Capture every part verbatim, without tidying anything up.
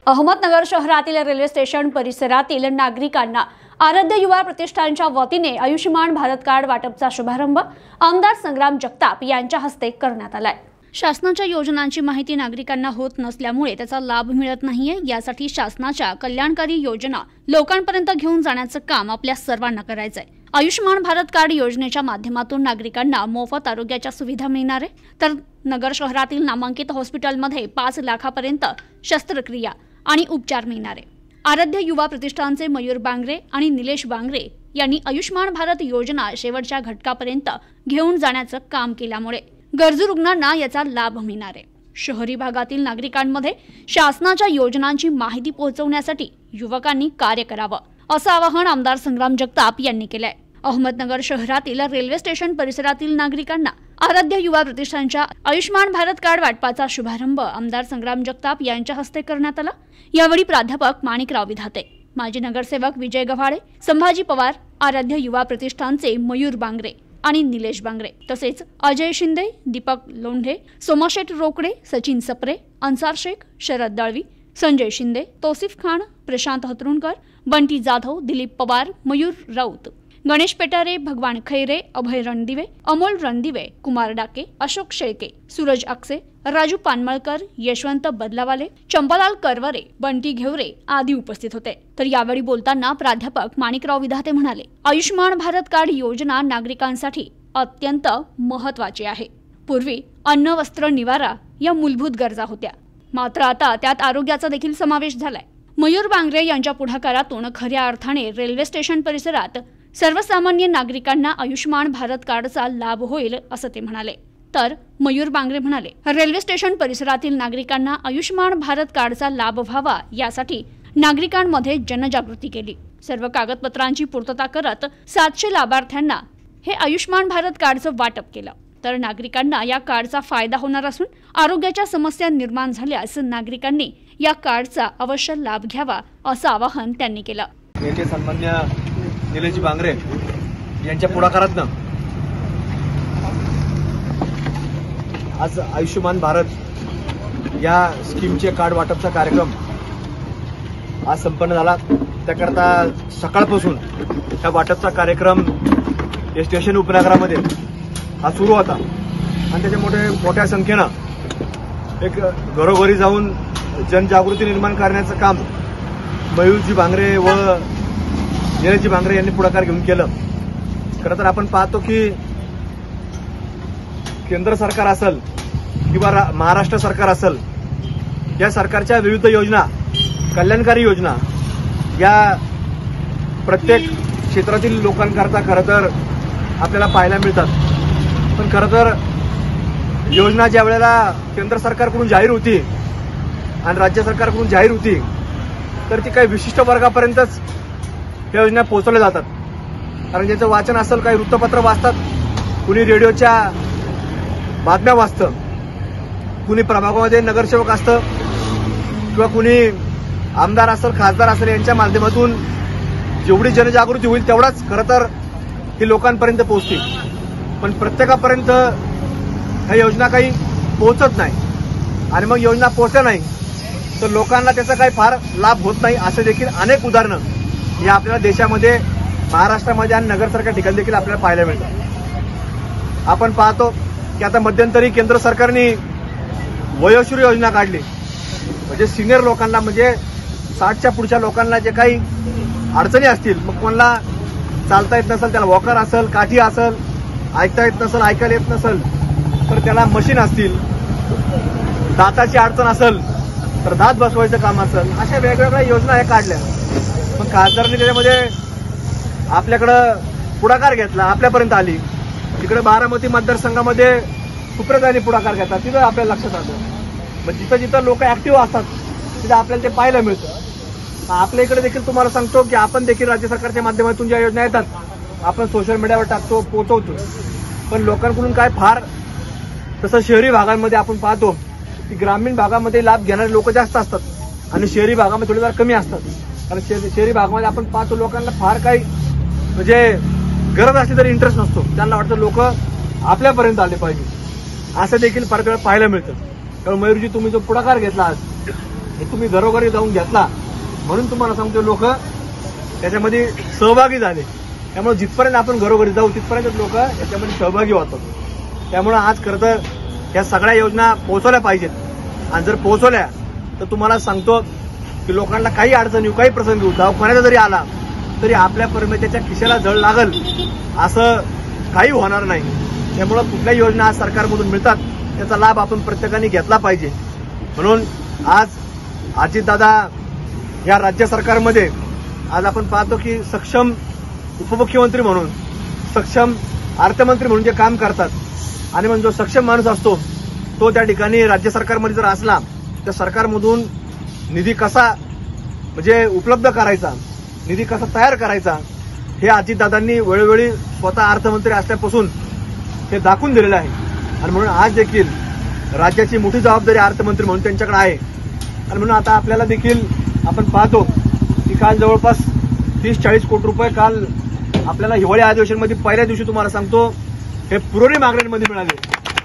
अहमदनगर शहरातील railway station परिसरातील नागरिकांना आराध्य युवा प्रतिष्ठानच्या वतीने आयुष्यमान भारत कार्ड वाटपचा शुभारंभ आमदार संग्राम जगताप यांच्या हस्ते करण्यात आलाय। शासनाच्या योजनांची माहिती नागरिकांना होत नसल्यामुळे त्याचा लाभ मिळत नाहीये। यासाठी शासनाच्या कल्याणकारी योजना लोकांपर्यंत घेऊन जाण्याचं काम आपल्या सर्वांना करायचंय। आयुष्यमान भारत कार्ड योजनेच्या माध्यमातून नागरिकांना मोफत आरोग्याच्या सुविधा मिळणार आहे। तर नगर शहरातील नामांकित हॉस्पिटलमध्ये पाच लाखापर्यंत शस्त्रक्रिया आणि उपचार मिळणार आहे। आराध्य युवा प्रतिष्ठानचे मयूर बांगरे आणि निलेश बांगरे यांनी आयुष्यमान भारत योजना शेवटच्या घटकापर्यंत घेऊन जाण्याचं काम केल्यामुळे गरजू रुग्णांना याचा लाभ मिळणार आहे। शहरी भागातील नागरिकांमध्ये शासनाच्या योजनांची माहिती पोहोचवण्यासाठी युवकांनी कार्य करावं, असं आवाहन आमदार संग्राम जगताप यांनी केलंय। अहमदनगर शहरातील रेल्वे स्टेशन परिसरातील नागरिकांना आराध्य युवा प्रतिष्ठानच्या आयुष्यमान भारत कार्ड वाटपाचा शुभारंभ आमदार संग्राम जगताप यांच्या हस्ते करण्यात आला। यावेळी प्राध्यापक माणिकराव विधाते, माजी नगरसेवक विजय गव्हाडे, संभाजी पवार, आराध्य युवा प्रतिष्ठानचे मयूर बांगरे आणि निलेश बांगरे तसेच अजय शिंदे, दीपक लोंढे, सोमाशेठ रोकडे, सचिन सप्रे, अन्सार शेख, शरद दळवी, संजय शिंदे, तौसिफ खान, प्रशांत हतरुणकर, बंटी जाधव, दिलीप पवार, मयूर राऊत, गणेश पेटारे, भगवान खैरे, अभय रणदिवे, अमोल रणदिवे, कुमार डाके, अशोक शेळके, सूरज अक्से, राजू पानमळकर, यशवंत बदलावाले, चंपालाल करवरे, बंटी घेवरे आदी उपस्थित होते। तर यावेळी बोलताना प्राध्यापक माणिकराव विधाते म्हणाले, आयुष्यमान भारत कार्ड योजना नागरिकांसाठी अत्यंत महत्त्वाची आहे। पूर्वी अन्न, वस्त्र, निवारा या मूलभूत गरजा होत्या, मात्र आता त्यात आरोग्याचा देखील समावेश झालाय। मयूर बांगरे यांच्या पुढाकारातून खऱ्या अर्थाने रेल्वे स्टेशन परिसरात सर्वसामान्य नागरिकांना आयुष्यमान भारत कार्डचा लाभ होईल, असं ते म्हणाले। तर मयूर बांगरे म्हणाले, रेल्वे स्टेशन परिसरातील नागरिकांना आयुष्यमान भारत कार्डचा लाभ व्हावा यासाठी नागरिकांमध्ये जनजागृती केली। सर्व कागदपत्रांची पूर्तता करत सातशे लाभार्थ्यांना हे आयुष्यमान भारत कार्डचं वाटप केलं। तर नागरिकांना या कार्डचा फायदा होणार असून आरोग्याच्या समस्या निर्माण झाल्यास नागरिकांनी या कार्डचा अवश्य लाभ घ्यावा, असं आवाहन त्यांनी केलं। नेते सन्मान्य निलेश बांगरे यांच्या पुढाकारातनं आज आयुष्यमान भारत या स्कीमचे कार्ड वाटपचा कार्यक्रम आज संपन्न झाला। त्याकरता सकाळपासून या वाटपचा कार्यक्रम या स्टेशन उपनगरामध्ये हा सुरू होता आणि त्याच्यामुळे मोठ्या संख्येनं एक घरोघरी जाऊन जनजागृती निर्माण करण्याचं काम मयूरजी बांगरे व निलेशजी बांगरे यांनी पुढाकार घेऊन केलं। खरं तर आपण पाहतो की केंद्र सरकार असेल किंवा महाराष्ट्र सरकार असेल, या सरकारच्या विविध योजना, कल्याणकारी योजना या प्रत्येक क्षेत्रातील लोकांकरता खरं तर आपल्याला पाहायला मिळतात। पण खरं तर योजना ज्या वेळेला केंद्र सरकारकडून जाहीर होती आणि राज्य सरकारकडून जाहीर होती तर ती काही विशिष्ट वर्गापर्यंतच या योजना पोहोचवल्या जातात। कारण ज्याचं वाचन असेल, काही वृत्तपत्र वाचतात, कुणी रेडिओच्या बातम्या वाचतं, कुणी प्रभागामध्ये नगरसेवक असतं किंवा कुणी आमदार असेल, खासदार असेल, यांच्या माध्यमातून जेवढी जनजागृती होईल तेवढाच खरं तर ही लोकांपर्यंत पोहोचते। पण प्रत्येकापर्यंत ह्या योजना काही पोहोचत नाही आणि मग योजना पोहोचल्या नाही तर लोकांना त्याचा काही फार लाभ होत नाही। असे देखील अनेक उदाहरणं या आपल्याला देशामध्ये, महाराष्ट्रामध्ये आणि नगरसारख्या ठिकाणी देखील आपल्याला पाहायला मिळतात। आपण पाहतो की आता मध्यंतरी केंद्र सरकारने वयोश्री योजना काढली, म्हणजे सिनियर लोकांना, म्हणजे साठच्या पुढच्या लोकांना जे काही अडचणी असतील, मग कोणाला चालता येत नसेल, त्याला वॉकर असेल, काठी असेल, ऐकता येत नसेल, ऐकायला येत नसेल तर त्याला मशीन असतील, दाताची अडचण असेल तर दात बसवायचं काम असेल, अशा वेगवेगळ्या योजना ह्या काढल्या। पण खासदारांनी त्याच्यामध्ये आपल्याकडं पुढाकार घेतला, आपल्यापर्यंत आली। तिकडे बारामती मतदारसंघामध्ये सुप्रियाताईंनी पुढाकार घेतला, तिथं आपल्याला लक्षात आलं। मग जिथं जिथं लोक ऍक्टिव्ह असतात तिथं आपल्याला ते पाहायला मिळतं। आपल्या इकडे देखील तुम्हाला सांगतो की आपण देखील राज्य सरकारच्या माध्यमातून ज्या योजना येतात आपण सोशल मीडियावर टाकतो, पोहोचवतो, पण लोकांकडून काय फार तसं शहरी भागांमध्ये आपण पाहतो की ग्रामीण भागामध्ये लाभ घेणारे लोक जास्त असतात आणि शहरी भागामध्ये थोडे जरा कमी असतात। कारण शहरी भागामध्ये आपण पाहतो लोकांना फार काही म्हणजे गरज असली तरी इंटरेस्ट नसतो, त्यांना वाटतं लोक आपल्यापर्यंत आले पाहिजे, असं देखील फार वेळा पाहायला मिळतं। त्यामुळे मयूरजी तुम्ही जो पुढाकार घेतला आज हे तुम्ही घरोघरी जाऊन घेतला म्हणून तुम्हाला सांगतो लोक त्याच्यामध्ये सहभागी झाले. त्यामुळे जिथपर्यंत आपण घरोघरी जाऊ तिथपर्यंत लोक याच्यामध्ये सहभागी होतात. त्यामुळे आज खरं तर या सगळ्या योजना पोहोचवल्या पाहिजेत आणि जर पोहोचवल्या तर तुम्हाला सांगतो की लोकांना काही अडचण येऊ, काही प्रसंग येऊ, दवाखान्याचा जरी आला तरी आपल्या परमेत्याच्या खिशाला झळ लागल असं काही होणार नाही. त्यामुळं कुठल्याही योजना आज सरकारमधून मिळतात त्याचा लाभ आपण प्रत्येकाने घेतला पाहिजे. म्हणून आज अजितदादा या राज्य सरकारमध्ये आज आपण पाहतो की सक्षम उपमुख्यमंत्री म्हणून, सक्षम अर्थमंत्री म्हणून जे काम करतात आणि म्हणजे जो सक्षम माणूस असतो तो त्या ठिकाणी राज्य सरकारमध्ये जर असला तर सरकारमधून निधी कसा म्हणजे उपलब्ध करायचा, निधी कसा तयार करायचा हे अजितदादांनी वेळोवेळी स्वतः अर्थमंत्री असल्यापासून हे दाखवून दिलेलं आहे. आणि म्हणून आज देखील राज्याची मोठी जबाबदारी अर्थमंत्री म्हणून त्यांच्याकडे आहे. आणि म्हणून आता आपल्याला देखील आपण पाहतो की काल जवळपास तीस चाळीस कोटी रुपये काल आपल्याला हिवाळी अधिवेशनमध्ये पहिल्या दिवशी तुम्हाला सांगतो हे पुरवणी मागण्यांमध्ये मिळाले.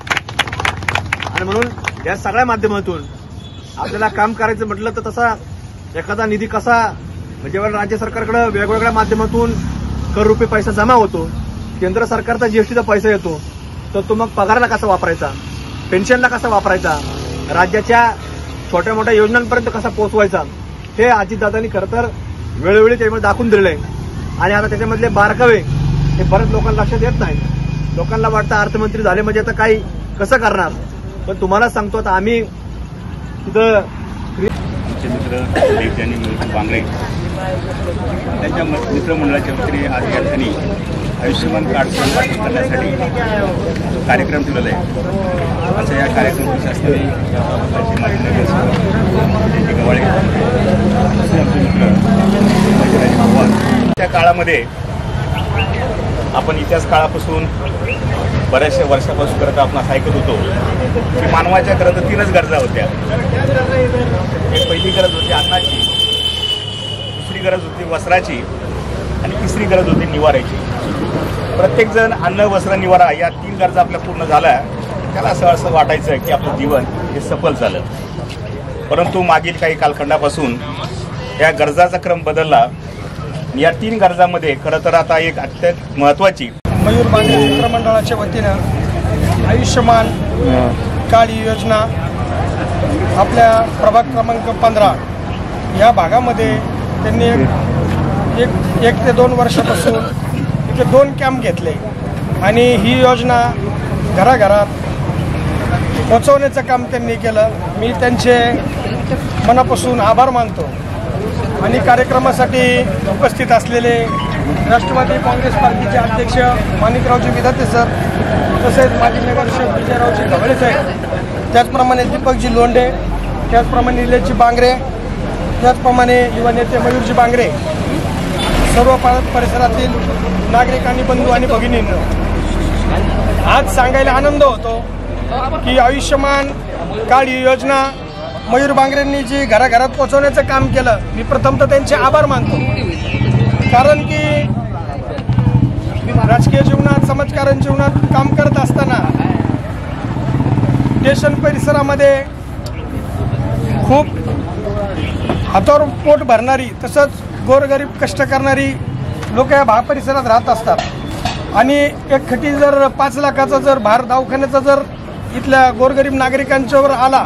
आणि म्हणून या सगळ्या माध्यमातून आपल्याला काम करायचं म्हटलं तर तसा एखादा निधी कसा म्हणजे राज्य सरकारकडे वेगवेगळ्या माध्यमातून कर रुपये पैसा जमा होतो, केंद्र सरकारचा जीएसटीचा पैसा येतो, तर तो मग पगाराला कसा वापरायचा, पेन्शनला कसा वापरायचा, राज्याच्या छोट्या मोठ्या योजनांपर्यंत कसा पोहोचवायचा हे अजितदादांनी खरं तर वेळोवेळी त्याच्यामध्ये दाखवून दिलेलं आहे. आणि आता त्याच्यामधले बारकावे हे बरेच लोकांना लक्षात येत नाही. लोकांना वाटतं अर्थमंत्री झाले म्हणजे आता काही कसं करणार, पण तुम्हाला सांगतो आता आम्ही तिथं मित्र देवजानी बांगरे त्यांच्या मित्रमंडळाच्या वतीने आज या ठिकाणी आयुष्यमान कार्ड वाटप करण्यासाठी कार्यक्रम ठेवलेला आहे. असं या कार्यक्रमाची शासनाने माजी नगरसेवक गव्हाळे असे आमचे मित्र पवार. त्या काळामध्ये आपण इतिहास काळापासून बऱ्याचशा वर्षापासून करत आपण असं ऐकत होतो की मानवाच्या खरं तर तीनच गरजा होत्या. एक पहिली गरज होती अन्नाची, दुसरी गरज होती वस्त्राची आणि तिसरी गरज होती निवाऱ्याची. प्रत्येकजण अन्न वस्त्र निवारा या तीन गरजा आपल्या पूर्ण झाल्या त्याला असं असं वाटायचं की आपलं जीवन हे सफल झालं. परंतु मागील काही कालखंडापासून या गरजाचा क्रम बदलला. या तीन गरजामध्ये खरं तर आता एक अत्यंत महत्त्वाची मयूर बांगरे मित्रमंडळाच्या वतीनं आयुष्यमान कार्ड योजना आपल्या प्रभाग क्रमांक पंधरा या भागामध्ये त्यांनी एक एक ते दोन वर्षापासून इथे दोन कॅम्प घेतले आणि ही योजना घराघरात पोचवण्याचं काम त्यांनी केलं. मी त्यांचे मनापासून आभार मानतो. आणि कार्यक्रमासाठी उपस्थित असलेले राष्ट्रवादी काँग्रेस पार्टीचे अध्यक्ष माणिकरावजी विधाते सर, तसेच माजी नगरसेवक विजयरावजी गव्हाळे साहेब, त्याचप्रमाणे दीपकजी लोंढे, त्याचप्रमाणे निलेशजी बांगरे, त्याचप्रमाणे युवा नेते मयूरजी बांगरे, सर्व परिसरातील नागरिकांनी, बंधू आणि भगिनींनो, आज सांगायला आनंद होतो की आयुष्यमान कार्ड योजना मयूर बांगरेंनी जी घराघरात पोहोचवण्याचं काम केलं, मी प्रथमतः त्यांचे आभार मानतो. कारण की राजकीय जीवनात, समाजकारण जीवनात काम करत असताना स्टेशन परिसरामध्ये खूप हातावर पोट भरणारी तसंच गोरगरीब कष्ट करणारी लोक या भाग परिसरात राहत असतात. आणि एक खटी जर पाच लाखाचा जर भार दवाखान्याचा जर इथल्या गोरगरीब नागरिकांच्यावर आला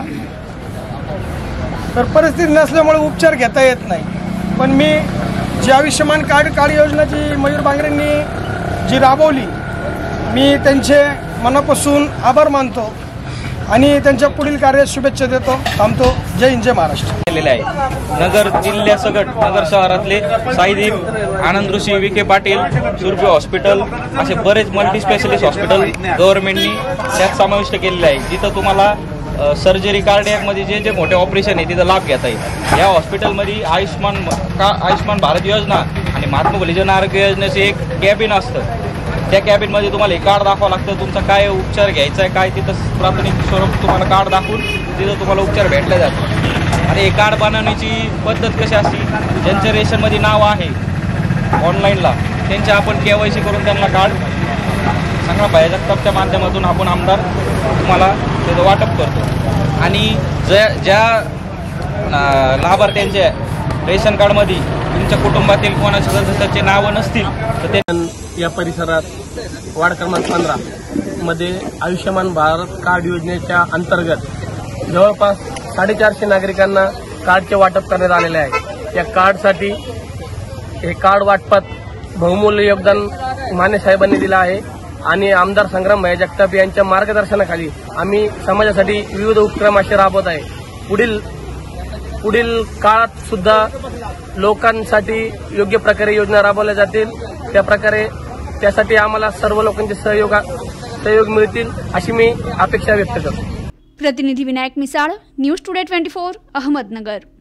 तर परिस्थिती नसल्यामुळे उपचार घेता येत नाही. पण मी जी आयुष्यमान कार्ड कार्ड योजना जी मयूर बांगरेंनी जी राबवली, मी त्यांचे मनापासून आभार मानतो आणि त्यांच्या पुढील कार्यात शुभेच्छा देतो. थांबतो. जय हिंद, जय महाराष्ट्र. केलेले आहे. नगर जिल्ह्यासकट नगर शहरातले साईदीप, आनंद ऋषी, विखे पाटील, सुरभी हॉस्पिटल असे बरेच मल्टी स्पेशलिस्ट हॉस्पिटल गव्हर्नमेंटनी त्यात समाविष्ट केलेले आहे, जिथं तुम्हाला सर्जरी कार्डियकमध्ये जे जे मोठे ऑपरेशन आहे तिथं लाभ घेता येईल. या हॉस्पिटलमध्ये आयुष्यमान का आयुष्यमान भारत योजना आणि महात्मा फुले जन आरोग्य योजनेचे एक कॅबिन असतं. त्या कॅबिनमध्ये तुम्हाला हे कार्ड दाखवावं लागतं, तुमचा काय उपचार घ्यायचा आहे काय, तिथं प्राथमिक स्वरूप तुम्हाला कार्ड दाखवून तिथं तुम्हाला उपचार भेटले जातात. आणि हे कार्ड बनवण्याची पद्धत कशी असते, ज्यांच्या रेशनमध्ये नाव आहे ऑनलाईनला त्यांचे आपण के वाय सी करून त्यांना कार्ड सांगा भाई जगतापच्या माध्यमातून आपण आमदार तुम्हाला त्याचं वाटप करतो. आणि ज्या ज्या अं, लाभार्थ्यांच्या रेशन कार्डमध्ये तुमच्या कुटुंबातील कोणाच्या सदस्याचे नावं नसतील तर ते या परिसरात वार्ड क्रमांक पंधरा मध्ये आयुष्यमान भारत कार्ड योजनेच्या अंतर्गत जवळपास साडेचारशे नागरिकांना कार्डचे वाटप करण्यात आलेले आहे। या कार्डसाठी हे कार्ड वाटपात बहुमूल्य योगदान माने साहेबांनी दिलं आहे आणि आमदार संग्राम भाई जगताप यांच्या मार्गदर्शनाखाली आम्ही समाजासाठी विविध उपक्रम असे राबवत आहे। पुढील पुढील काळात सुद्धा लोकांसाठी योग्य प्रकारे योजना राबवल्या जातील, त्या प्रकारे त्यासाठी आम्हाला सर्व लोकांचे सहयोग सहयोग मिळतील अशी मी अपेक्षा व्यक्त करतो। प्रतिनिधी Vinayak Misal, news today twenty four, Ahmednagar.